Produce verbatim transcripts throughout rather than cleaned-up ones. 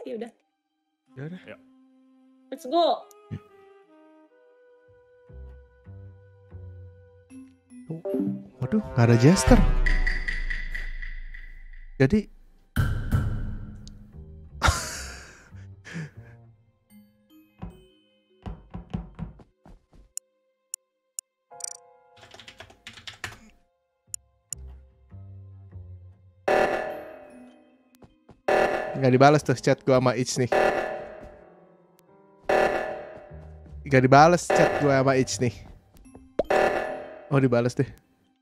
mati udah. Ya udah. Let's go. Waduh, nggak ada Jester. Jadi nggak dibalas tuh chat gua sama Ich nih. Nggak dibalas chat gua sama Ich nih. Oh, dibalas deh.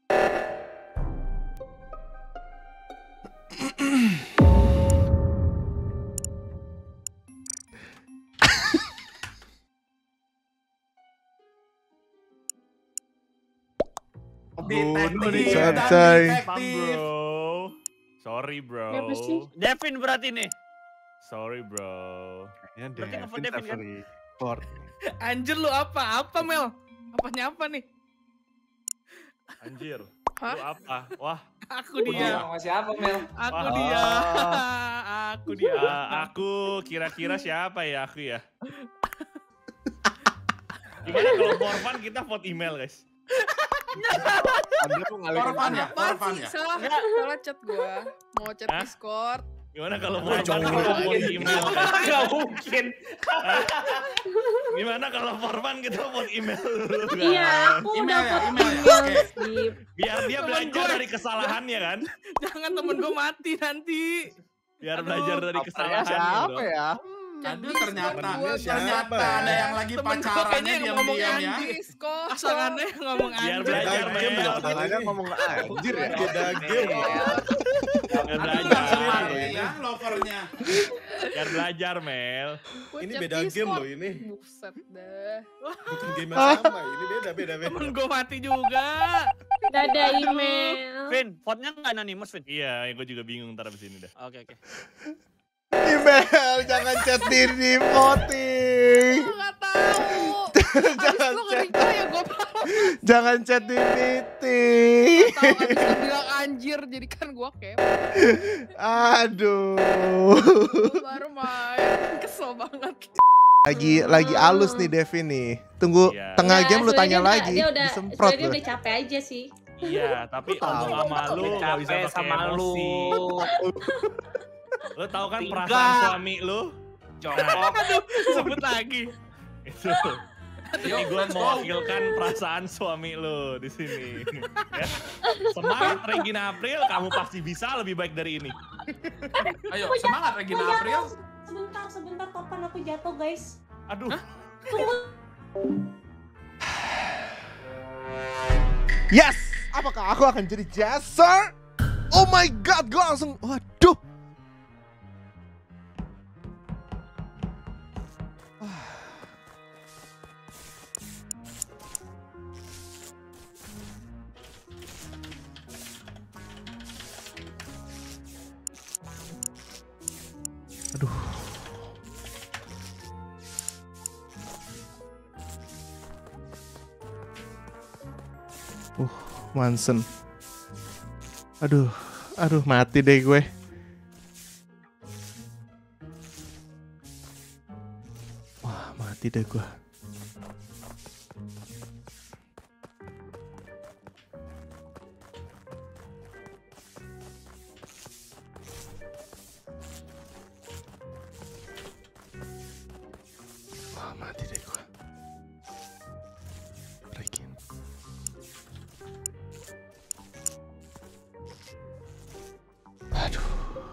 Bunuh nih Santai. bro. Sorry bro. Siapa sih? Devin berarti nih. Sorry bro. Ya Berarti nge-vote Devin Devin kan? report. Anjir lu apa? Apa Mel? Apanya apa nih? Anjir. Hah? Lu apa? Wah. Aku dia. Sama siapa Mel? Aku Wah. dia. Aku dia. Ah, aku kira-kira siapa ya aku ya? Gimana kalau for fun kita vote email guys? Anda mau ngalihin Korban ya? Apaan Korban sih? ya? Salah, salah chat gua. Mau chat Hah? Discord. Gimana kalau for fun kita vote email guys? Gak mungkin. Gimana kalau for fun kita vote email dulu guys? Iya, aku Email udah ya, vote email ya, email oke. skip. Biar dia Temen belajar gue. dari kesalahannya kan? Jangan temen gua mati nanti. Biar Aduh, belajar dari Apa ya? kesalahannya Siapa bro. ya? Chat Aduh Discord ternyata, gua, ternyata guys. ada yang lagi Temen gua pacarannya kayaknya yang ngomong diam-diam ya. anjing. Pasangannya yang ngomong Biar anjing. belajar Iya, Mel. Tangannya ngomong anjir ya. Beda game. Biar Aduh belajar. langsung ya lovernya. Biar belajar Mel. Gua Ini chat beda game Discord. loh ini. Buset dah. Bukan game yang sama. Ini beda beda beda. Temen gua mati juga. Gak ada email. Vin, vote-nya nggak anonymous Vin. Iya, gue juga bingung ntar abis ini dah. Oke oke. Email, jangan chat di di voting. Gua nggak tahu. Abis lu nge-reply ya gua tahu. Jangan chat di meeting. Tahu abis lu bilang anjir jadi kan gua kepo. Aduh. Gua baru main. Kesel banget. Lagi lagi halus nih Devin nih. Tunggu Iya. tengah Ya, game lu sebenarnya tanya dia- lagi. Dia udah, Disemprot sebenarnya dia lu. udah capek aja sih. Iya, tapi ngomong sama lu gak bisa Capek pakai sama lu. emosi. Lu tahu kan Tiga. perasaan suami lu? Jongkok. Aduh, sebut lagi. Itu. Ini gue mewakilkan perasaan suami lu di sini. Ya. Semangat Regina April, kamu pasti bisa lebih baik dari ini. Ayo semangat Regina April. Sebentar, sebentar topan aku jatuh guys. Aduh. Yes. Apakah aku akan jadi Jester? Oh my god, gue langsung waduh. Aduh. Uh, Manson. Aduh, aduh mati deh gue. Wah, mati deh gue. Wah, mati deh gue. Regin. Aduh.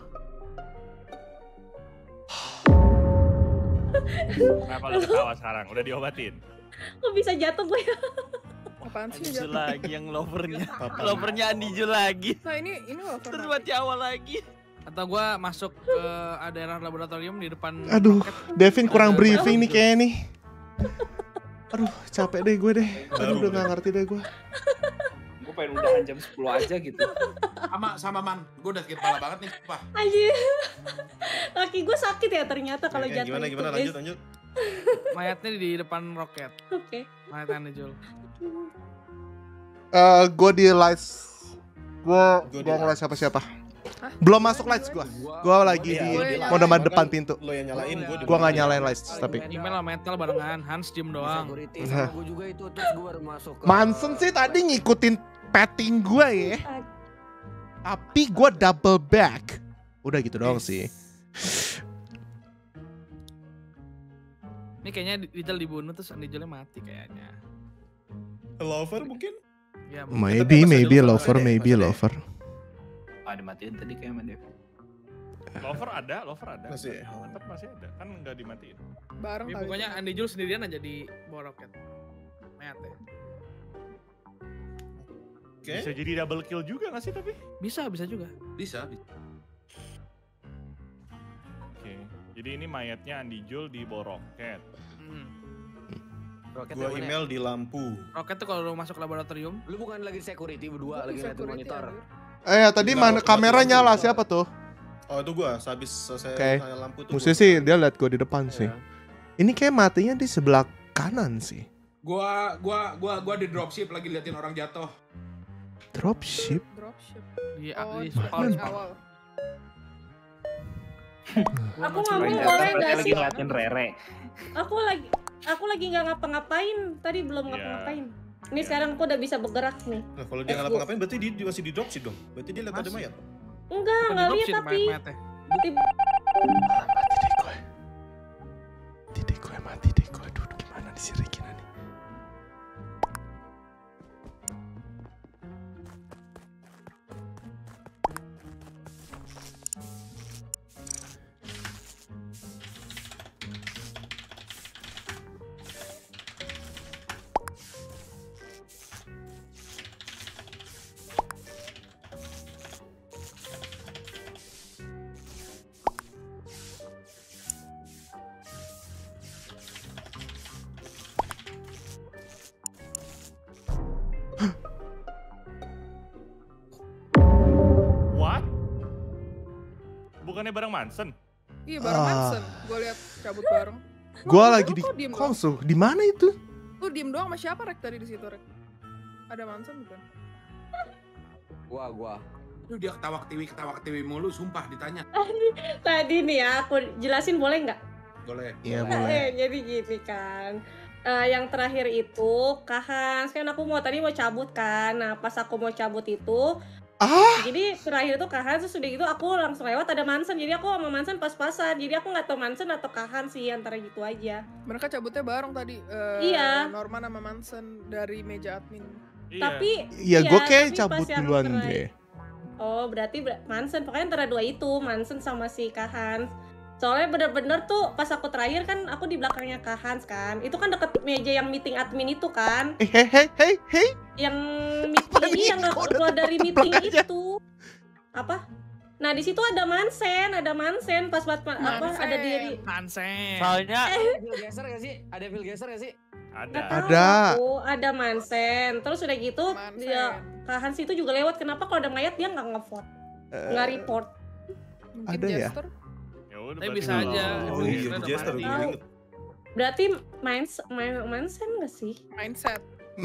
Kenapa lu ketawa sekarang? Udah diobatin? Kok bisa jatuh gue? Apaan sih Andijo jatuh? lagi yang lovernya. Apa? Lovernya Andijo lagi. Nah ini ini lover. Terus buat Jawa lagi. Atau gua masuk ke daerah laboratorium di depan. Aduh, roket. Devin kurang Ada- briefing nih kayaknya nih. Aduh, capek deh gue deh. Aduh, udah gak ngerti deh gue. Gue pengen udahan jam sepuluh aja gitu. Sama sama Man, gue udah sakit kepala banget nih, Pak. Anjir. Kaki gue sakit ya ternyata kalau Ya, jatuh gimana itu, gimana guys. lanjut lanjut. Mayatnya di depan roket. Oke. Mayat Andijo. Eh, gue di live. Gue Gua gue di ngeliat siapa-siapa. Belum masuk lights gua. Gua lagi Iya, di dia lah. mau depan Kan depan pintu. Lo yang nyalain, gue Gua nggak nyalain lights tapi. Email lah metal barengan, Hans diem doang. Security sama gue juga itu, terus gue baru masuk ke- Manson sih tadi ngikutin petting gua ya. Tapi gua double back. Udah gitu doang sih. Ini kayaknya Rijal dibunuh terus Andijelnya mati kayaknya. Lover mungkin? Ya, Maybe, masih ada maybe lover, lover, masih ada, maybe masih ada. lover. Ah, dimatiin tadi kayak Dev. Lover ada, lover ada. Masih. Mantap masih ada. Kan nggak dimatiin. Bareng ya, kali. pokoknya Andijul sendirian aja di bawah roket. Mayat ya. Oke. Bisa jadi double kill juga nggak sih tapi? Bisa, bisa juga. Bisa, bisa. Oke. Jadi ini mayatnya Andijul di bawah roket. Hmm. Roket Gua yang mana? email di lampu. Roket tuh kalau lu masuk laboratorium, Lu bukan lagi security berdua, Gua lagi bisa liatin security, monitor. anjir. Eh tadi mana kamera nyala siapa tuh? Oh itu gua, sehabis selesai Oke. nyala lampu tuh. Musuh gua- sih dia lihat gua di depan sih. Iya. Ini kayak matinya di sebelah kanan sih. Gua gua gua gua di dropship lagi liatin orang jatuh. Dropship. Dropship. di, Oh, di itu spawn, paling spawn. awal. Aku ngomong boleh nggak lagi sih? ngeliatin Rere. Aku lagi aku lagi nggak ngapa-ngapain. Tadi belum Iya. ngapa-ngapain. Ini Iya. sekarang aku udah bisa bergerak nih. Nah kalau dia nggak ngapa-ngapain berarti dia dia masih di dropship dong. Berarti dia lihat ada Masih. mayat. Enggak, Bukan nggak di lihat dropship, tapi mayat-mayatnya. tiba- Mati deh gue. Mati deh gue, mati deh gue. Aduh gimana nih si Regina nih. What? Bukannya bareng Manson? Iya bareng Ah. Manson. Gue lihat cabut bareng. Gua Lu- lagi lu di kok diem doang? konsul. Di mana itu? Lu diem doang sama siapa Rek tadi di situ Rek? Ada Manson bukan? Gua, gua. Lu dia ketawa ketiwi ketawa ketiwi mulu, sumpah ditanya. tadi nih ya aku jelasin boleh nggak? Boleh. Iya Eh, boleh. jadi gini kan. Eh, yang terakhir itu Kahans kan aku mau tadi mau cabut kan. Nah pas aku mau cabut itu, Ah, jadi terakhir itu Kahans terus udah gitu aku langsung lewat ada Manson. Jadi aku sama Manson pas-pasan. Jadi aku nggak tahu Manson atau Kahans sih antara gitu aja. Mereka cabutnya bareng tadi. eh, Iya. Norman sama Manson dari meja admin. Iya. Tapi iya gua kayak tapi cabut pas yang duluan terakhir- deh. Oh berarti ber- Manson, pokoknya antara dua itu Manson sama si Kahans. Soalnya bener-bener tuh pas aku terakhir kan aku di belakangnya Kahans kan. Itu kan deket meja yang meeting admin itu kan. Eh, hei, hei, hei, hei. Yang meeting Apa ini nih? yang nggak Kok udah keluar dari tebak-tebak meeting aja? itu. Apa? Nah di situ ada Mansen, ada Mansen pas buat apa Mansen. ada diri. Hansen. Soalnya Ada Phil Gesser gak sih? Ada Phil Gesser gak sih? Ada. Nggak tahu Ada. aku, ada Mansen. Terus udah gitu Mansen. dia Kahans itu juga lewat. Kenapa kalau ada mayat dia nggak nge-vote, nggak report? Mungkin Ada ya? Jester. Ya udah, Tapi berarti bisa kalau- aja. Oh Iya, iya, Jester di Jester mati. gue inget. Berarti Mans, Man- Mansen nggak sih? Mindset.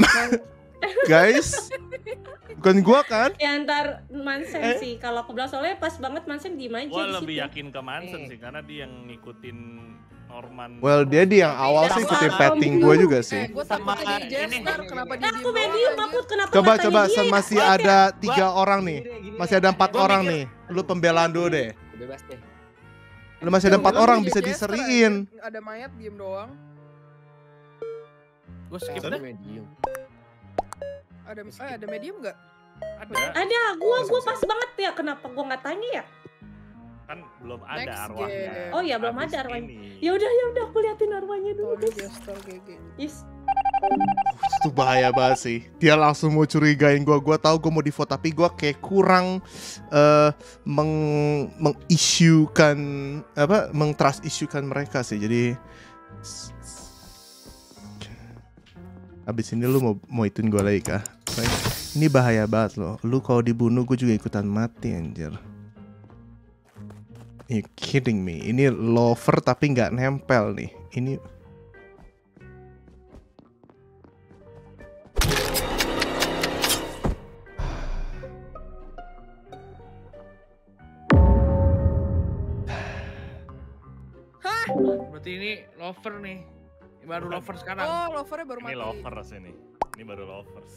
Guys, bukan gua kan? Ya antar Mansen Eh? sih. Kalau aku bilang soalnya pas banget Mansen diem aja Gua di lebih situ. yakin ke Manson Eh. sih karena dia yang ngikutin Norman. Well, dia di yang awal sih ikutin petting gua juga Eh, sih. gue Sama takutnya dia ini. Jester. Kenapa dia Nah, diem aku doang, medium, anjir? Mahmud kenapa Coba nggak coba tanya dia? masih Oke. ada tiga orang nih. Gini deh, gini Masih deh. ada empat Gua orang mikir- nih. Lu pembelaan dulu deh. Bebas deh. Lu masih ada Gua empat bilang orang dia bisa Jester, diseriin. anjir. Ada mayat diem doang. Gue skip Ada deh. medium. Ada eh, ada medium nggak? Ada. Ada, gua Oh, gua siap-siap. pas banget ya. Kenapa gua nggak tanya ya? Kan belum ada Next arwahnya. game. Oh iya, belum Habis ada arwahnya. ini. Ya udah ya udah aku liatin arwahnya dulu. Tony Jester G G. Yes. Itu bahaya banget sih. Dia langsung mau curigain gua. Gua tahu gua mau di vote tapi gua kayak kurang eh meng mengisukan apa mengtrust isukan mereka sih. Jadi abis ini lu mau mau ituin gua lagi kah? Ini bahaya banget loh. Lu kalau dibunuh gua juga ikutan mati anjir. You kidding me? Ini lover tapi nggak nempel nih. Ini Berarti ini lover nih. Ini baru lover sekarang. Oh, lovernya baru Ini mati. lovers ini. Ini baru lovers.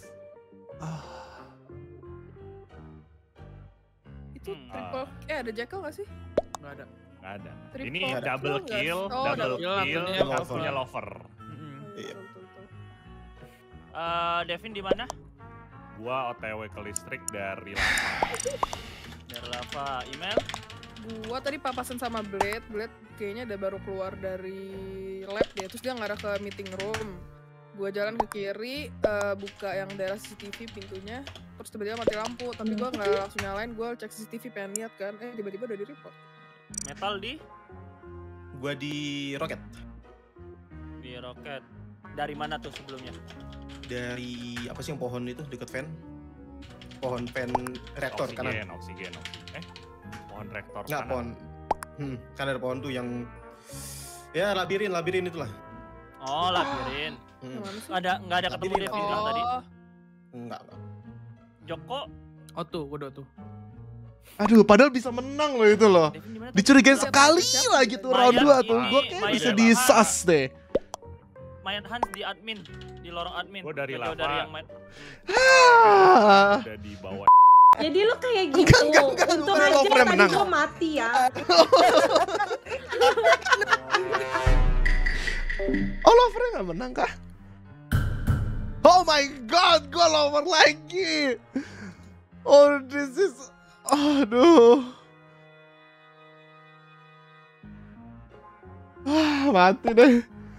Itu Hmm. triple, eh ada Jekyll gak sih? Nggak ada. Nggak ada. Triple Ini kill double nggak? kill, Oh, double double kill, kill, yang lover. punya lover. Mm-mm. Iya. Betul, betul, betul. Eh, Devin di mana? Gua O T W ke listrik dari lava. Dari lava. Email? Gua tadi papasan sama Blade, Blade kayaknya udah baru keluar dari lab deh, terus dia ngarah ke meeting room. Gua jalan ke kiri, eh, buka yang daerah C C T V pintunya, terus tiba-tiba mati lampu, tapi gua nggak langsung nyalain, gua cek C C T V pengen lihat kan, eh tiba-tiba udah di report. Metal di? Gua di roket. Di roket. Dari mana tuh sebelumnya? Dari apa sih yang pohon itu deket fan? Pohon fan reaktor Oksigen, kanan. oksigen, oksigen. Eh, pohon reaktor Nggak kanan. pohon. Hmm, kan ada pohon tuh yang ya labirin, labirin itulah. Oh, labirin. Hmm. Mana sih? Nggak ada nggak ada ketemu Labirin, Devin bilang tadi. Oh, Enggak, enggak. Joko, Oh tuh, udah tuh. Aduh, padahal bisa menang loh itu loh. Devin di mana? Dicurigain Siapa? sekali Siapa? lagi tuh Mayat round dua tuh. ini, Gue kayak mayat bisa lava. di sas deh. Mayat Hans di admin, di lorong admin. Gua dari Jauh lava. dari yang main. Ah. Udah di bawah. Jadi lu kayak gitu. Enggak, enggak, enggak, Untung bukan aja lover yang tadi menang. gua mati ya. Oh, lovernya nggak menang kah? Oh my god, gue lover lagi. Oh, this is... Aduh. Ah, mati deh.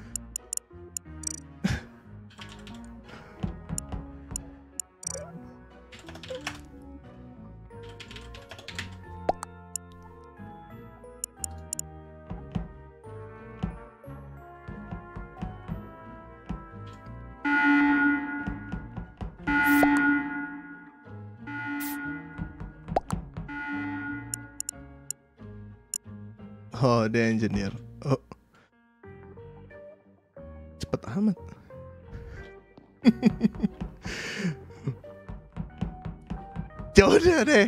Oh, the engineer. Oh. Cepet amat. Ya udah deh.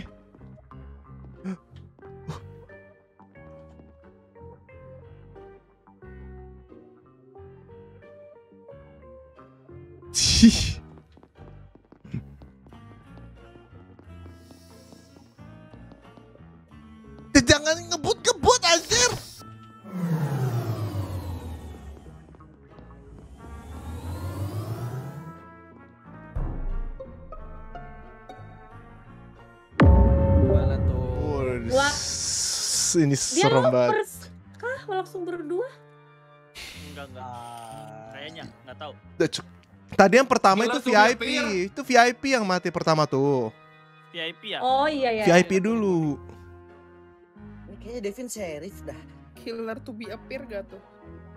Cih. Jangan ngebut-ngebut anjir. Gimana tuh? Wah. S- Ini Dia serem banget. lovers kah? Langsung berdua? Enggak enggak. Kayaknya nggak tahu. Udah, Cuk. Tadi yang pertama Gila itu tuh, V I P, Pir. itu V I P yang mati pertama tuh. V I P ya? Oh iya ya. V I P dulu. Ini kayaknya Devin sheriff dah. killer to be appear gak tuh?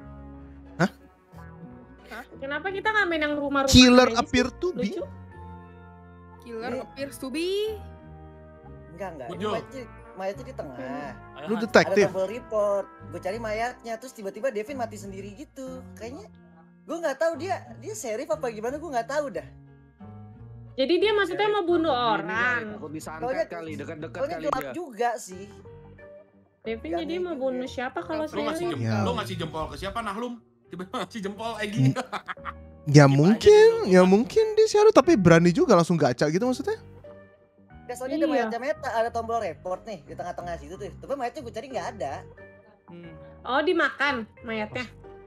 Kenapa kita nggak main yang rumah-rumah? Killer aja sih? appear to be. Lucu. Killer Ini- appears to be. Enggak, enggak. Ini Bujo. mayatnya, mayatnya di tengah. Ayo, Lu Hans. detektif. Ada tombol report. Gue cari mayatnya, terus tiba-tiba Devin mati sendiri gitu. Kayaknya gue nggak tahu dia dia sheriff apa gimana, gue nggak tahu dah. Jadi dia maksudnya mau bunuh Ini orang. kali, Takut disantet Soalnya kali, dekat-dekat soalnya kali gelap dia. juga sih. Devin Gak jadi nih mau juga. bunuh siapa kalau Lu ngasih saya? jempol, Ya. lu ngasih jempol ke siapa Nahlum? Tiba-tiba ngasih jempol Egi. Ya Skip aja mungkin, dulu. ya mungkin dia shadow tapi berani juga langsung gacha gitu maksudnya. Ya, soalnya ada Iya. mayatnya Meta, ada tombol report nih di tengah-tengah situ tuh. Tapi mayatnya gue cari nggak ada. Hmm. Oh dimakan mayatnya.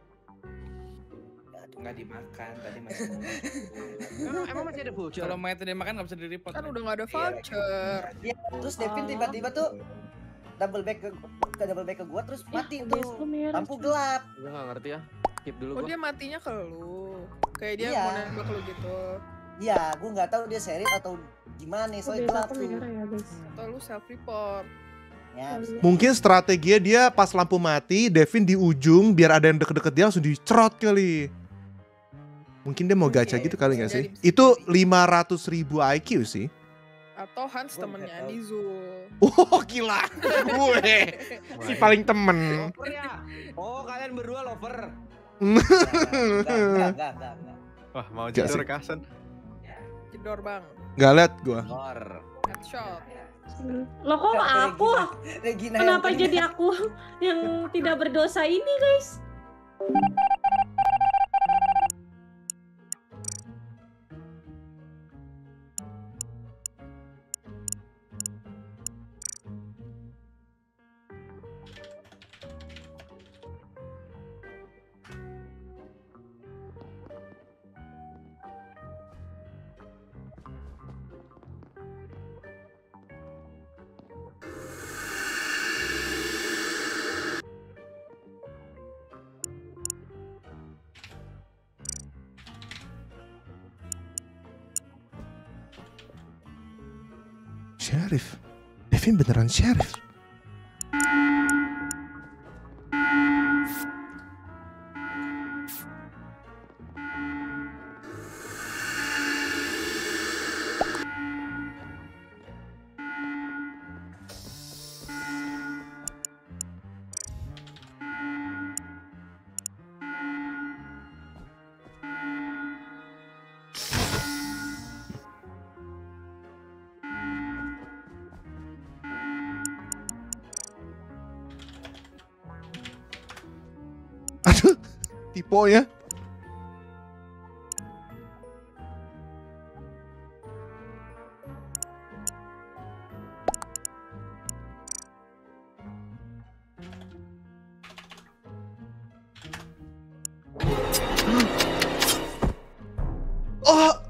Nggak dimakan, tadi masih Emang, emang masih ada voucher? Kalau mayatnya dia makan nggak bisa di-report. Kan nih. udah gak ada voucher. Ya, terus Devin Oh. tiba-tiba tuh double back ke ke double back ke gua terus mati Ya, tuh. obes lu merah. Lampu gelap. Gue gak ngerti ya. Skip dulu Oh gua. dia matinya ke lu. Kayak dia Iya. mau nembak lu gitu. Iya, gua nggak tahu dia sheriff atau gimana nih, soalnya Obes gelap aku tuh. merah ya guys. Atau lu self report. Ya, Mungkin strateginya dia pas lampu mati, Devin di ujung biar ada yang deket-deket dia langsung dicerot kali. Mungkin dia mau gacha Mungkin, gitu kali bisa nggak sih? jadi, bisa Itu jadi. lima ratus ribu I Q sih. Atau Hans Gua temennya nggak tahu. Nizul. Oh gila, gue si paling temen. Lover ya? Oh kalian berdua lover. enggak, enggak, enggak, enggak, enggak. Wah, mau Gak jador sih. Kasen. Jedor bang. Gak liat gue. Lover. Headshot. Loh kok aku? Regina Kenapa yang jadi aku yang tidak berdosa ini guys? Sheriff. Devin beneran sheriff. Aduh, tipe ya. Oh,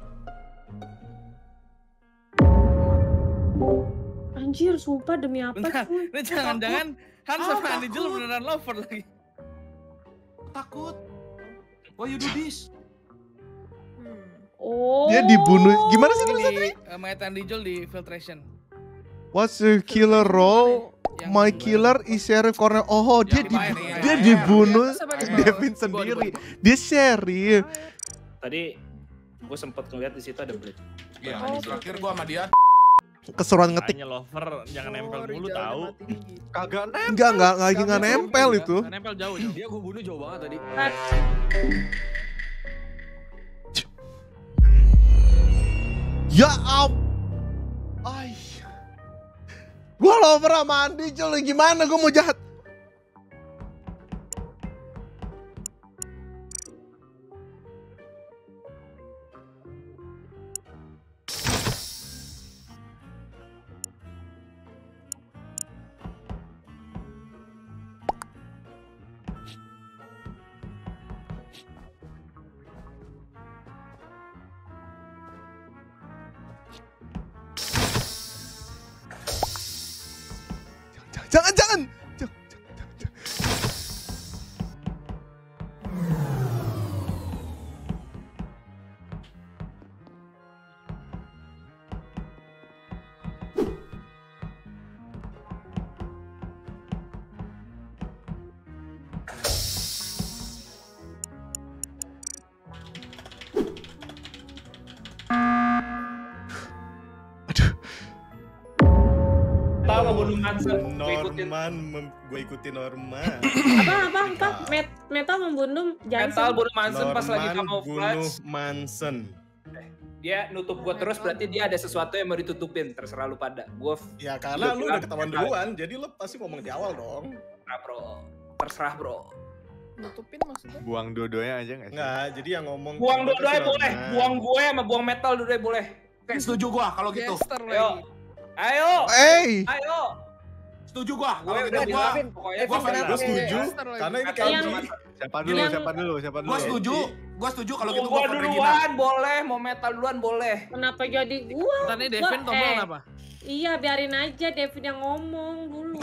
Anjir, sumpah demi apa Bentar, sih? ini jangan-jangan Hans sama Ah, Anijel takut. beneran lover lagi. Takut. Why you do this? Oh. dia dibunuh. Gimana sih Ini maksudnya? di uh, mayat Anijel di filtration. What's your killer role? My killer is Sheriff Cornell. Oh, dia di, dimain, ya, dia ya, dibunuh ya. Sama di bawah. Devin sendiri. Dia sheriff. Tadi gue sempet ngeliat di situ ada Blade. Iya, Oh, terakhir gua sama dia. Keseruan ngetik. Makanya lover jangan nempel Oh, mulu Rizal tahu. mati gitu. Kagak nempel. Enggak, enggak, enggak lagi enggak nempel itu. Nggak nempel jauh jauh. Dia gua bunuh jauh banget tadi. Ya am. Ay. Gua lover sama Andi, cuy. Gimana gua mau jahat? Jangan, jangan. Jangan, jangan, jangan, jangan. Aduh. Tahu ngebunuh Manson, gue ikutin. Norman, gue ikutin Norman. Apa apa apa? Met Metal membunuh Mental Johnson. bunuh Manson pas lagi Norman bunuh camouflage. Manson. Dia nutup gua terus berarti dia ada sesuatu yang mau ditutupin. Terserah lu pada. Gua Ya karena lu Lu udah bilang- ketahuan duluan, jadi lu pasti ngomong di awal dong. terserah bro. Terserah bro. Nutupin maksudnya? Buang dua-duanya aja nggak sih? Enggak, jadi yang ngomong Buang itu dua-duanya si boleh. Norman. Buang gue sama buang metal dua-duanya boleh. Oke, setuju gua kalau gitu. Jester Ayo. lagi. Ayo. Hey. Ayo. Setuju gua. Gue Kalau gitu udah gua bilang pokoknya gua gua kenapa? Gue setuju, Jester lagi. karena ini Yang- kayak Siapa dulu? Yang- Siapa dulu? Siapa dulu? gua setuju. Gua setuju kalau gitu gua gua vote Regina. duluan boleh, mau metal duluan boleh. Kenapa jadi gua? Ntar nih Devin Gua- tombol eh, apa? Iya, biarin aja Devin yang ngomong dulu.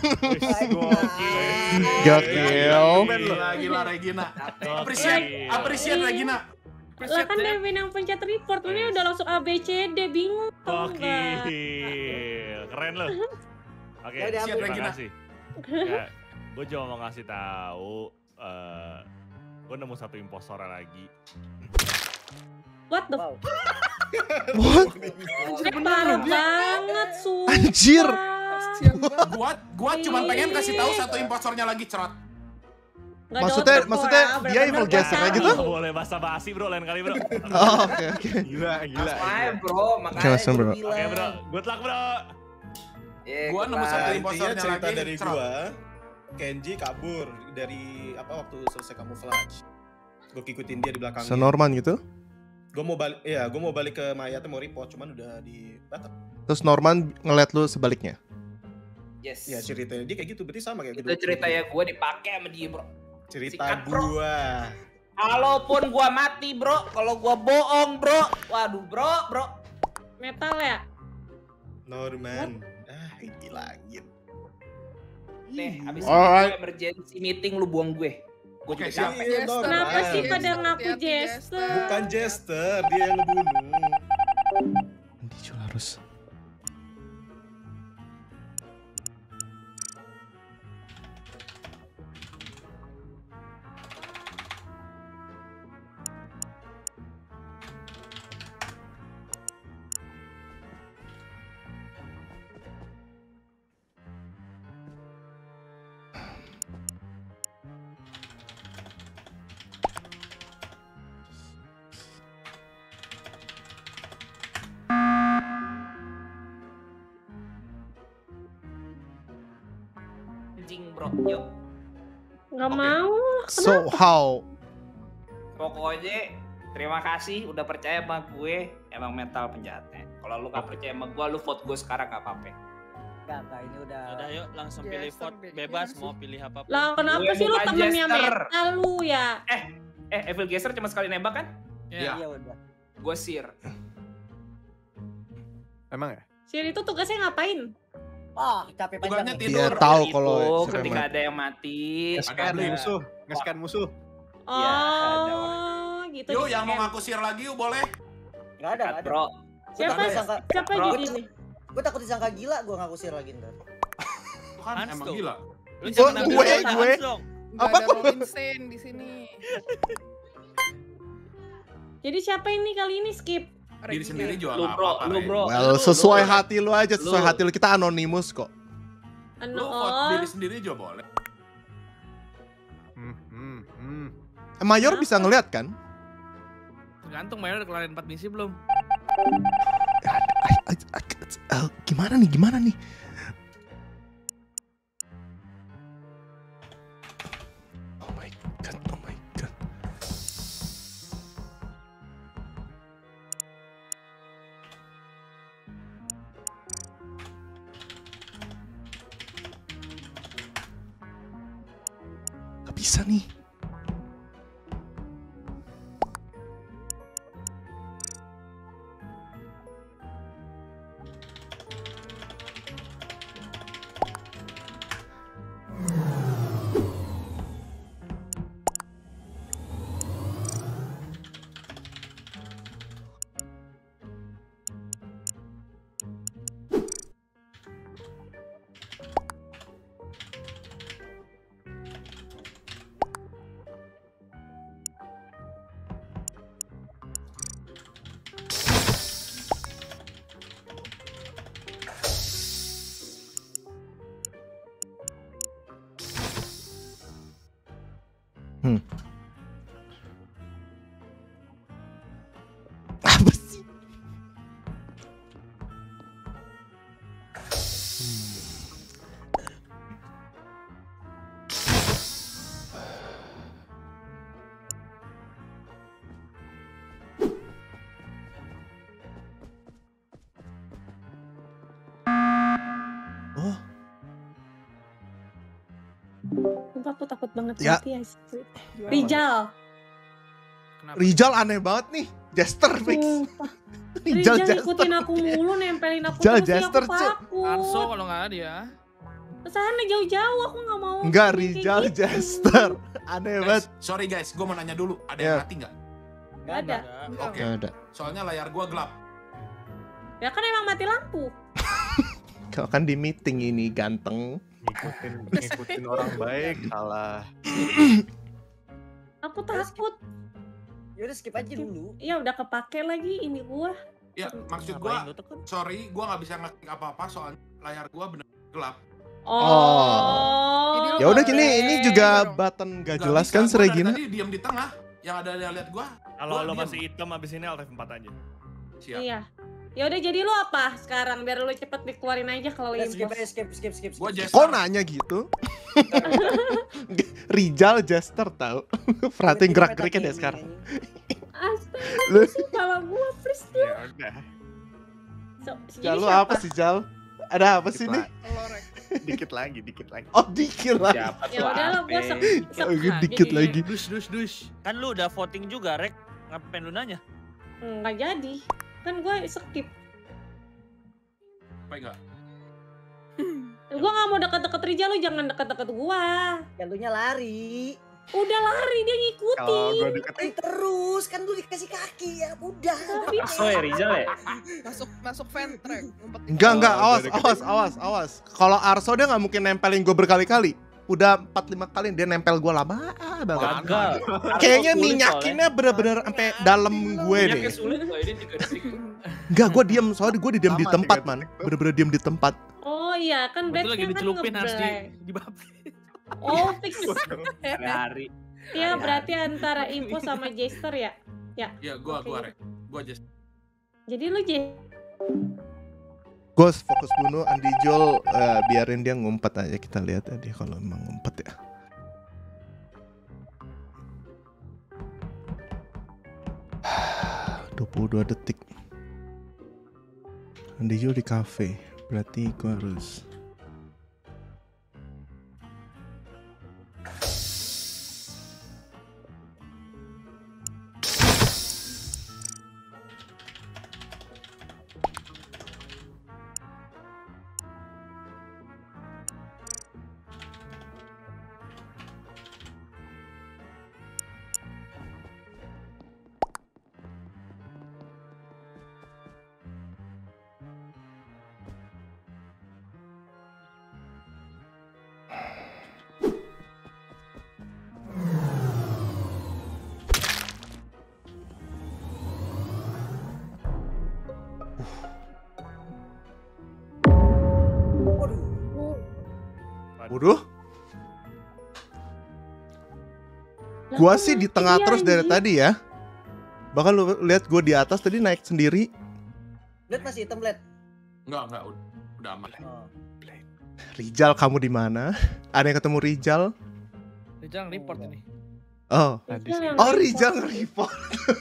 Gokil. Gila, gila Regina. Appreciate, appreciate Regina. Lah kan Devin yang pencet report, ini udah langsung A B C D, bingung tau nggak? Gokil. Keren lo. Oke, Ya udah, terima Regina. kasih. Ya, gue cuma mau ngasih tahu eh gue nemu satu impostor lagi. What the Wow. What? Anjir, parah banget, sumpah. Anjir. Kasian banget. Gua gua cuma pengen kasih tahu satu impostornya lagi cerot. Nggak ada Maksudnya, otak maksudnya gua, dia bener-bener evil gua gesture cari. gitu? Nggak boleh basa-basi bro, lain kali bro. Oh, oke, oke. Gila, gila. Main bro, makanya Langsung, gua bro. bilang. Oke bro, good luck bro. Ya, Gua nemu kelar. satu Nah, imposternya intinya cerita lagi, dari cerot. gua, Kenji kabur dari apa waktu selesai camouflage. Gue ikutin dia di belakangnya. Senorman gitu. Gue mau balik, iya, gue mau balik ke Maya tuh mau report, cuman udah di batas. Terus Norman ngeliat lu sebaliknya. Yes. Ya ceritanya dia kayak gitu, berarti sama kayak Itu cerita ya gue dipakai sama dia bro. Cerita Sikat, bro. gua. Kalaupun gua mati bro, kalau gua bohong bro, waduh bro, bro. Metal ya? Norman. Ah, hilangin. Nih, abis Alright. itu emergency meeting lu buang gue. Gue Oke, juga siap. capek. Iya, Norman. Kenapa sih pada Jester, ngaku hati-hati, Jester? Bukan Jester, dia yang ngebunuh. Nanti Jul harus. Anjing bro, yuk. Nggak Oke. mau. So how? Pokoknya terima kasih udah percaya sama gue. Emang mental penjahatnya. Kalau lu gak percaya sama gue, lu vote gue sekarang gak apa-apa. Enggak, enggak, ini udah. Udah yuk langsung Jester pilih vote deh. bebas Iya mau sih. pilih apa. Lah kenapa Gue sih lu bukan temennya Jester. Metal lu ya? Eh, Evil Geser cuma sekali nembak kan? Iya. Iya udah. Gue sir. Emang ya? Sir itu tugasnya ngapain? Ah, capek Tugasnya panjang. tidur. Dia tahu Itu kalau ketika Sir ada yang mati. Ada ada- musuh, nge-scan musuh. Iya, ada Oh, gitu. Yuk, di yang mau scan. ngaku sir lagi yuk boleh. Enggak ada, Dekat, enggak ada. bro. Siapa Udah ada ya? Sangka- siapa Bro. jadi nih? Gue takut disangka gila, gue ngaku sir lagi ntar. Itu kan Hans emang tuh. gila. Lu Oh, jangan ambil gue, jatah gue. Hans dong. Nggak Apa? ada roll insane di sini. Jadi siapa ini kali ini skip? Diri sendiri juga Lu nggak bro, apa-apa. lu Ray. bro. Well, Lu- sesuai lu- hati lu aja, sesuai Lu. hati lu. Kita anonimus kok. Anu Lu vote oh. diri sendiri juga boleh. Hmm, hmm, hmm. Eh, Mayor bisa ngeliat kan? Tergantung Mayor udah kelarin empat misi belum? Ay, ay, ay, eh, gimana nih? Gimana nih? Oh my god, oh my god. Gak bisa nih. Hmm. Apa sih? Oh, Sumpah aku takut banget Ya. mati ya. Rijal. Kenapa? Rijal aneh banget nih. Jester fix. Sumpah. Rijal Rijal Jester. ngikutin aku mulu, nempelin aku Rijal terus ya, Jester, aku Cuk. takut. Anso kalau nggak ada dia. Kesana jauh-jauh, aku nggak mau. Enggak, kayak Rijal gitu. Jester. Aneh banget. Guys, sorry guys, gue mau nanya dulu. Ada Ya. yang mati nggak? Nggak ada. Oke. Nggak ada. Soalnya layar gue gelap. Ya kan emang mati lampu. Kau kan di meeting ini ganteng. Ngikutin, ngikutin orang baik, salah. Aku takut. Ya udah skip aja dulu. Iya udah kepake lagi ini gua. Ya, maksud gue, Ngapain lu tekan? sorry, gue nggak bisa ngeklik apa-apa soalnya layar gue bener gelap. Oh. Jadi Ya udah boleh. gini, ini juga Dong. button gak Nggak jelas bisa, kan gua dari Seregina? Tadi diam di tengah, yang ada yang lihat gue. Kalau Gua lo diem. masih hitam abis ini Alt F empat aja. Siap. Iya. Ya udah jadi lu apa sekarang biar lu cepet dikeluarin aja kalau Let's skip, impos. skip, skip, skip, skip. Gua Jester. Kok nanya gitu? Rijal Jester tau. Perhatiin gerak-geriknya deh sekarang. Astaga, Lu- musuh kepala gua please Ya dong. udah. So, Jal, jadi lu siapa? apa sih Jal? Ada apa Dikit sih nih? la- Dikit lagi, dikit lagi. Oh dikit lah. Siapa Ya tuh udahlah gua Ape? sek sek Oh, dikit jadi- lagi. Dus dus dus. Kan lu udah voting juga, Rek. Ngapain lu nanya? Nggak jadi. Kan gua skip. Apa enggak? Gua nggak mau deket-deket Rijal, lu jangan deket-deket gua. Jalurnya lari. Udah lari dia Kalau ngikutin. gua deket Lari terus, kan lu dikasih kaki ya. Udah. Tapi Aso ya Rizal ya? Masuk masuk fan track. ngumpet di Enggak, fan. enggak, Oh, awas, udah deket. awas, awas, awas. Kalau Arso dia nggak mungkin nempelin gue berkali-kali. Udah empat lima kali dia nempel gue lama banget. Gagal. Kayaknya Sulit minyakinnya bener-bener sampai dalam gue soalnya. deh. Minyaknya sulit loh ini tiga detik. Enggak, gue diem, soalnya gue diam di Sama, tempat, tiga man. Bener-bener diem di tempat. oh iya kan Betul lagi Blacknya kan dicelupin harus di ngeblank. dibaptis. Oh fix. Hari. Iya berarti antara Info sama Jester ya. Ya. Ya gua Oke, gua gitu. Rek. Gua Jester. Jadi lu J. Gue fokus bunuh Andi Jol, eh, biarin dia ngumpet aja, kita lihat ya dia kalau emang ngumpet ya. dua puluh dua detik. Andi Jol di cafe, berarti gue harus. Waduh, gua sih di tengah terus dari tadi ya. Bahkan lu lihat gua di atas tadi naik sendiri. Blade masih hitam, Blade. Enggak, enggak, udah, udah aman. Oh. Rijal, kamu di mana? Ada yang ketemu Rijal? Rijal report ini. Oh, Rijal yang oh report. Rijal nge-report.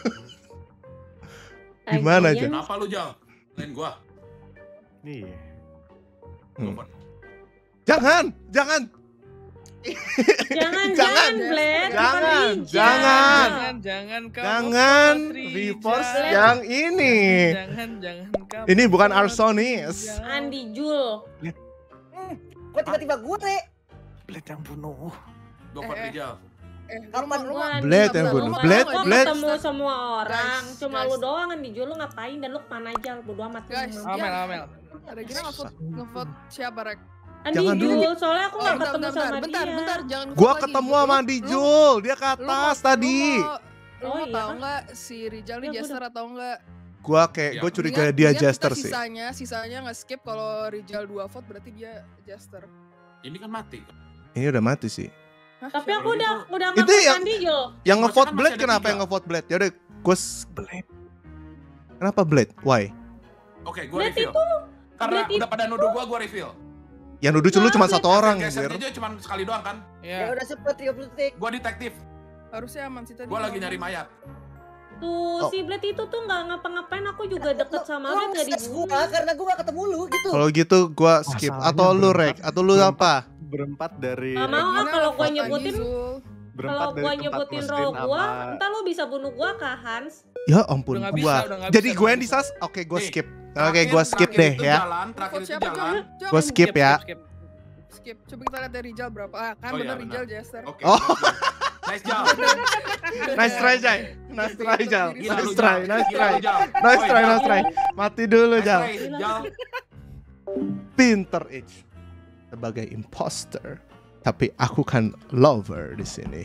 Ay, Gimana, kalian- Jan? Kenapa lu Jal? Lain gua. Iya. Hmm. Gua Jangan, jangan, Jangan, Jangan. jangan, Blade. Jangan, bukan Rijal. jangan. Jangan, jangan kamu jangan vote reverse Rijal. yang ini. Jangan, jangan kamu. Ini bukan vote Arsonis. Rijal. Andi Jul. Kok tiba-tiba gue, Rek? Blade yang bunuh. Gua vote Eh, Rijal. Eh, Kapan lu Gua mah- Andi Blade Jul. yang Lu bunuh. mah- Blade, gua Blade. ketemu semua orang. Guys, Cuma guys. lu doang Andi Jul, lu ngapain dan lu kemana aja, bodo amat. Guys, Amel, Amel. Ada gini ngevote ngevote siapa, Rek? Andi Jangan Jul, dulu. soalnya aku Oh, nggak bentar, ketemu bentar, sama bentar, dia. bentar, jangan ngevote Gua lagi. ketemu Lu- sama Andi lu- Jul, dia ke lu atas mau- tadi. Lu mau, lu Oh, mau iya tahu kah? nggak si Rijal nih Ya, gua Jester atau enggak? Gua kayak Ya. gue curiga Ingat- dia ingat Jester kita sih. Sisanya, sisanya nge-skip kalau Rijal dua vote berarti dia Jester. Ini kan mati. Ini udah mati sih. Hah, Tapi siapa? aku udah udah Itu ngevote yang- Andi Jul. Yang Masih ngevote kan Blade masih ada kenapa tiga. yang ngevote Blade? Ya udah, gue Blade. Kenapa Blade? Why? Oke, gua Blade reveal. itu, Karena Blade udah pada nuduh gua, gua reveal. Yang nuduh lu cuma satu orang, Gesernya anjir. aja cuma sekali doang kan. Ya Ya. udah cepet tiga puluh detik. Gua detektif. Harusnya aman sih tadi. Gua lagi nyari mayat. tuh Oh. si Blade itu tuh nggak ngapa-ngapain, aku juga deket sama Lu Blade gak nge-search dibunuh. gua karena gua gak ketemu lu gitu. Kalau gitu gua skip. Masalahnya Atau lu berempat- Rek? Atau lu berempat- apa? Berempat dari Gak mau ah Gimana kalau gua ngevote lagi, nyebutin, Zul? berempat kalau dari gua tempat nyebutin mesin row gua, sama- entar lu bisa bunuh gua kah Hans? Ya ampun, Udah nggak bisa, gua. udah nggak Jadi bisa, gue udah yang nggak bisa. disas. Oke, gua Nih, skip. Oke, Terakhir- gua skip terakhir deh itu ya. Jalan, terakhir Ngevote itu siapa? jalan. Jangan, jangan. Gua skip ya. skip. Skip. Coba kita lihat dari Rijal berapa. Ah, kan Oh, iya, bener benar. Rijal Jester. Oke. Oh. Nice job. Nice try, Jai. Nice try, Jal. Gila lu, Nice try, Jal. nice Gila try. lu, Jal. Nice Woi, try, Jal. nice try. Mati dulu, Nice Jal. try, Jal. Pinter H sebagai imposter, tapi aku kan lover di sini.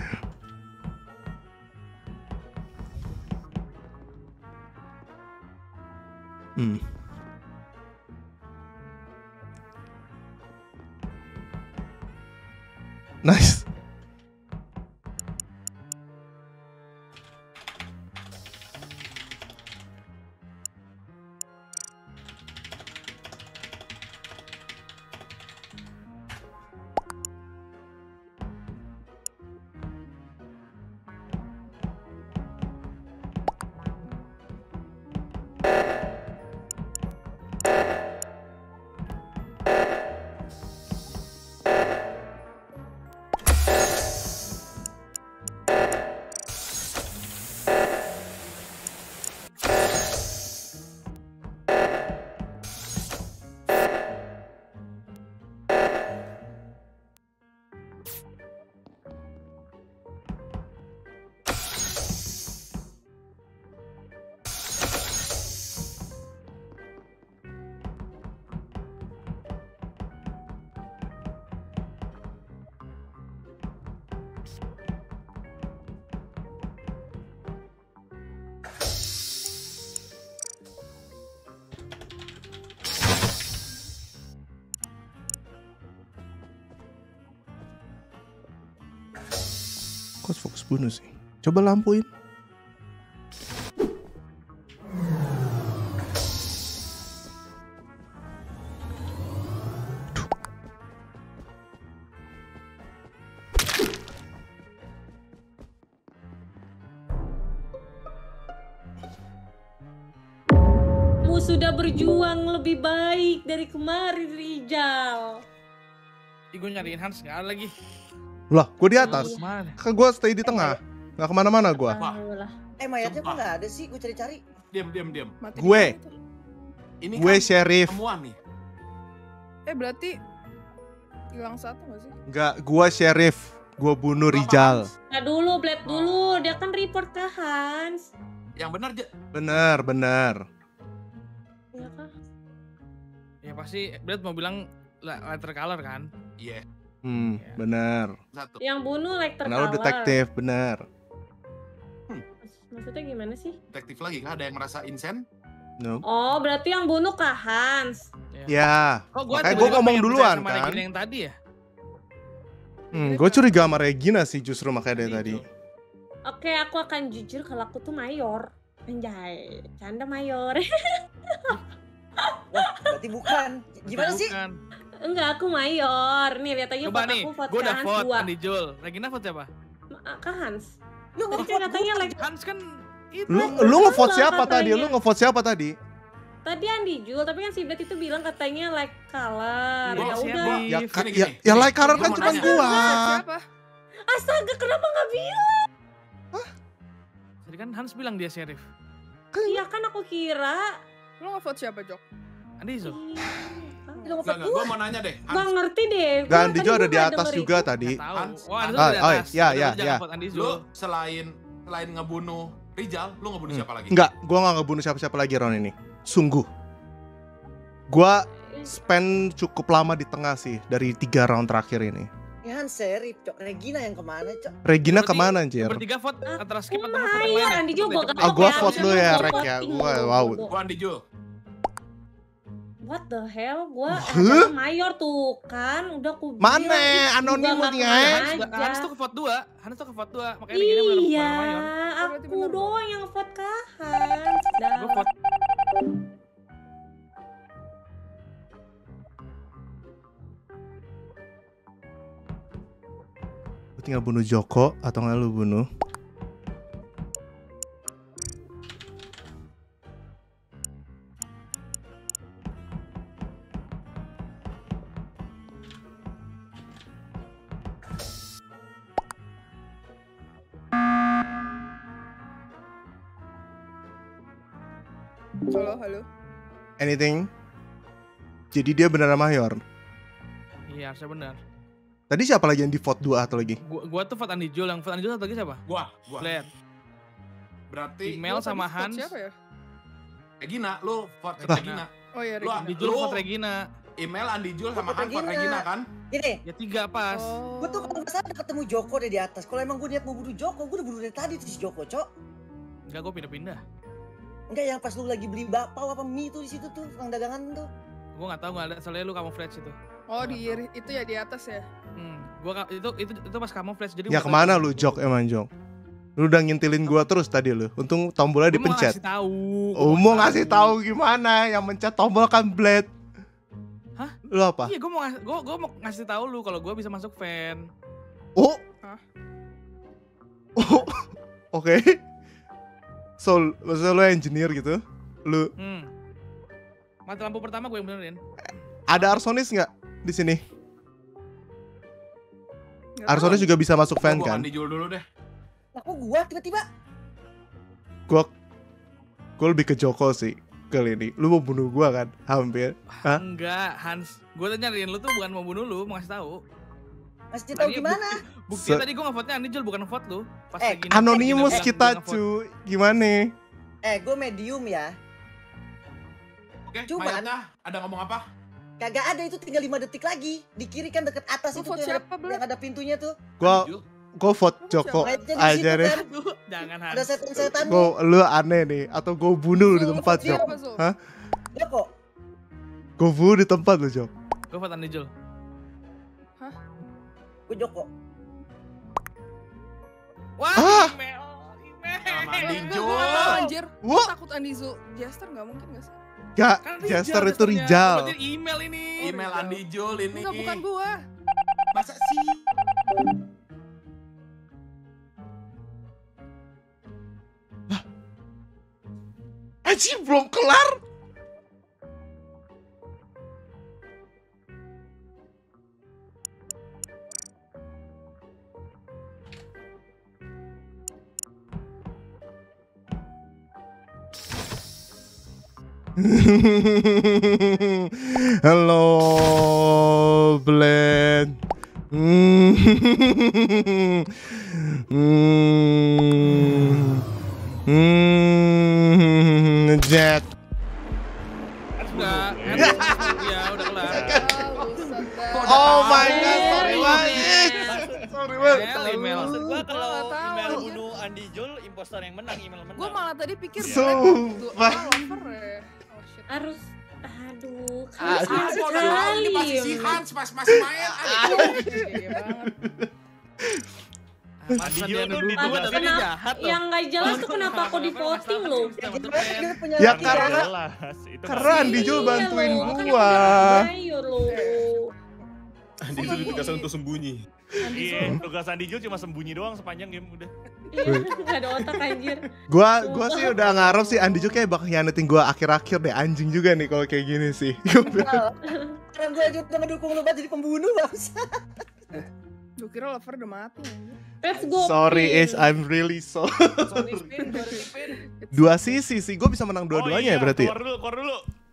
Hmm. Nice. Kok fokus bunuh sih? Coba lampuin. Kamu sudah berjuang lebih baik dari kemarin, Rijal. Ih, gue nyariin Hans nggak ada lagi. Lah, gue di atas. Mana? Kan gue stay di tengah. Nggak kemana-mana gue. Alhamdulillah. Eh mayatnya kok Sumpah. nggak ada sih? Gue cari-cari. Diam, diam, diam. Mati Gue. di mana itu? Ini Gue kan sheriff. temuan nih. Eh berarti hilang satu nggak sih? Enggak, gue sheriff. Gue bunuh Rijal. Nah dulu, Blade dulu. Dia kan report ke Hans. Yang benar aja. Bener, bener. Iya kah? Ya pasti Blade mau bilang la- letter color kan? Iya. Hmm, bener. Satu. Yang bunuh like Karena lu tercolor. detektif, bener. Maksudnya gimana sih? Detektif lagi kah? Ada yang merasa insen? No. Oh, berarti yang bunuh ke Hans. Ya, Kok gue makanya gue ngomong duluan kan. yang tadi ya? Hmm, gue curiga sama Regina sih justru makanya dari tadi. Oke, aku akan jujur kalau aku tuh mayor. Anjay, canda mayor. Wah, berarti bukan. Gimana sih? Bukan. Enggak, aku mayor. Nih, lihat aja Coba vote nih, aku vote gue ke udah Hans vote dua. Andi Jul. Regina vote siapa? Ma- Ke Hans. Lu Tadi kan katanya like Hans kan itu. Lu Kan lu ngevote salah siapa tadi? katanya. Lu ngevote siapa tadi? Tadi Andi Jul, tapi kan si Blade itu bilang katanya like color. Iya, Ya si udah. Andi. Ya, Gini, ka- gini, ya, gini. ya like color Gua kan mau cuma nanya. gua. Siapa? Astaga, kenapa nggak bilang? Tadi kan Hans bilang dia sheriff. Iya kan aku kira. Lo nge-vote siapa, Jok? Andi Jul. Ih, Lu Enggak, nge-vote enggak. gua. Gue mau nanya deh. Gak Hans, ngerti deh. Gak Gua Andi tadi Jo ada gua di nggak atas denger juga itu. tadi. Tahu. Hans, Oh, Andi Ah, Jul di oh, atas. ya, Udah, ya, lu jangan ya. vote Andi lu Jul. selain selain ngebunuh Rijal, lu ngebunuh Hmm. siapa lagi? Enggak, gua gak ngebunuh siapa-siapa lagi round ini. Sungguh. Gua spend cukup lama di tengah sih dari tiga round terakhir ini. Ya Han serif, Cok. Regina yang kemana, Cok? Regina Berarti- kemana anjir? Bertiga vote antara skip Aku atau vote yang lain mayor, ya? Andi Jul Cepet gua deh, cepet Ah, deh. gua ya, vote lu abis ya, itu Rek, voting ya. dulu, Gua- bodoh, wow. bodoh. Gua Andi Jul. What the hell? Gua Huh? adalah mayor tuh kan. Udah aku Mana? bilang, ih, Anonimus juga nggak nih, kemana eh? Hans, aja. Hans tuh ke vote dua. Hans tuh ke vote dua. Makanya Regina benar Iya, mayor. Berarti aku bener dong. doang yang vote ke Hans. Dah. Gue vote. Lu tinggal bunuh Joko atau nggak lu bunuh? Halo, halo. Anything? Jadi dia beneran mayor. Iya, harusnya benar. Tadi siapa lagi yang di vote dua atau lagi? Gua, gua tuh vote Andi Jul, yang vote Andi Jul satu lagi siapa? Gua, gua. Blade. Berarti Email Lo tadi sama vote Hans. Siapa ya? Regina, lu vote ke Lah. Regina. Oh iya, Lu- Regina. Andi Jul Lu- vote Regina. Email Andi Jul sama Vote Han vote Regina. Regina kan? Gini, Ya tiga pas. Oh. gue tuh kalau nggak salah ketemu Joko deh di atas. Kalau emang gue niat mau bunuh Joko, gue udah bunuh dari tadi tuh si Joko, Cok. Enggak, gue pindah-pindah. Enggak, yang pas lu lagi beli bakpao apa mie tuh di situ tuh, tukang dagangan tuh. Gue nggak tahu, nggak ada. Soalnya lu camouflage itu. Oh, di itu ya di atas ya. Hmm. Gua ka- itu itu itu pas camouflage. Jadi Ya gua kemana tahu- lu Jok emang Jok? Lu udah ngintilin gua terus tadi lu. Untung tombolnya Gua mau dipencet. ngasih tahu. gua Oh, mau ngasih tahu gimana? Yang mencet tombol kan Blade. Hah? Lu apa? Iya, gue mau ngasih, gua, gua mau ngasih tahu lu kalau gue bisa masuk fan. Oh. Hah? Oh. Oke. So, maksudnya lu engineer gitu? Lu Hmm. Mati lampu pertama gue yang benerin. ada arsonis nggak di sini? Nggak Arsonis tahu. juga bisa masuk fan Gua kan? Andi Jul dulu deh. Lah kok gua tiba-tiba? Gua gua lebih ke Joko sih kali ini. Lu mau bunuh gua kan? Hampir. Hah? Enggak, Hans. Gue tadi nyariin lu tuh bukan mau bunuh lu, mau ngasih tahu. Masih tahu Tadi gimana? Buktinya Se- tadi gue nge-vote-nya Andi Jul, bukan nge-vote lu. Pas Eh, lagi Anonymous Regina kita bilang dia nge-vote. cu. Gimana? Eh, gue medium ya. Oke, Cuman- mayatnya ada ngomong apa? Kagak ada, itu tinggal lima detik lagi. Di kiri kan deket atas Lu itu vote tuh yang siapa, ada, Bel? yang ada pintunya tuh. Gua Andi Jul. gua vote Kamu Joko siapa? Mayatnya di aja situ deh. kan. Aduh, jangan Ada Hans. setan-setan. Gua lu aneh nih atau gua bunuh lu di Zul, lu tempat vote Jok. siapa, Zul? Hah? Joko. Gua bunuh di tempat lu Jok. Gue vote Andi Jul. Gue Joko. Wah, Ah. email, email. Sama Eh, Andi enggak, Jo. gue gak tau anjir. Gue Wah. takut Andi Zul Jester gak mungkin gak sih? Gak, Kan Rijal Jester itu testernya. Rijal. Berarti email ini. Email Andi Jul ini. Enggak, bukan gue. Masa sih? Anjing belum kelar. Halo, Blend. Hmm. Hmm. Hmm. Jet. Enggak. Ya udah kelar. Oh my god, sorry banget. Sorry banget. Email, email. Maksud gua kalau Gua nggak tahu, email anjir. bunuh Andi Jul, impostor yang menang, email menang. Gue malah tadi pikir Sumpah. Blade itu apa lover ya. Oh shit. Harus aduh, Ah, kan Ah, gua udah tahu ini pasti si Hans pas masih main. Iya banget. Andi Jul tuh Dulu ditugasin tapi dia Kenapa- jahat loh. yang nggak jelas tuh kenapa aku di voting loh. Kita punya Ya, laki karena- kan? jelas. Itu Karena Andi Jul Iya bantuin loh, kan gua. udah ayo loh. Andi Jul ditugaskan untuk sembunyi. Iya, tugas Andi Jul cuma sembunyi doang sepanjang game udah. Iya, nggak ada otak anjir. Gua gua sih udah ngarep sih Andi Jul kayak bakal hianatin gua akhir-akhir deh, anjing juga nih kalau kayak gini sih. Karena gue aja udah ngedukung lu banget jadi pembunuh bangsa. Gue kira lover udah mati anjir. Let's go. Sorry Pin. Ace, I'm really sorry. Sorry, Spin, sorry, Spin. Dua sisi sih, gue bisa menang dua-duanya oh, ya iya, berarti. Keluar dulu, keluar dulu.